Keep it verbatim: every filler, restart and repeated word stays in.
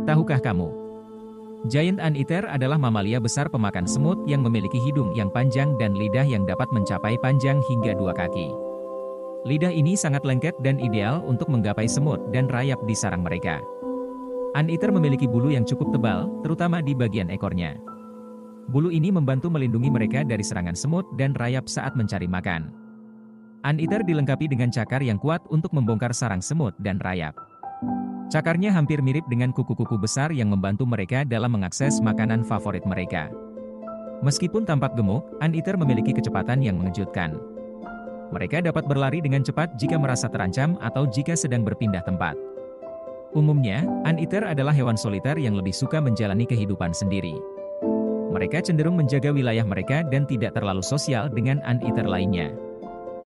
Tahukah kamu? Giant anteater adalah mamalia besar pemakan semut yang memiliki hidung yang panjang dan lidah yang dapat mencapai panjang hingga dua kaki. Lidah ini sangat lengket dan ideal untuk menggapai semut dan rayap di sarang mereka. Anteater memiliki bulu yang cukup tebal, terutama di bagian ekornya. Bulu ini membantu melindungi mereka dari serangan semut dan rayap saat mencari makan. Anteater dilengkapi dengan cakar yang kuat untuk membongkar sarang semut dan rayap. Cakarnya hampir mirip dengan kuku-kuku besar yang membantu mereka dalam mengakses makanan favorit mereka. Meskipun tampak gemuk, anteater memiliki kecepatan yang mengejutkan. Mereka dapat berlari dengan cepat jika merasa terancam atau jika sedang berpindah tempat. Umumnya, anteater adalah hewan soliter yang lebih suka menjalani kehidupan sendiri. Mereka cenderung menjaga wilayah mereka dan tidak terlalu sosial dengan anteater lainnya.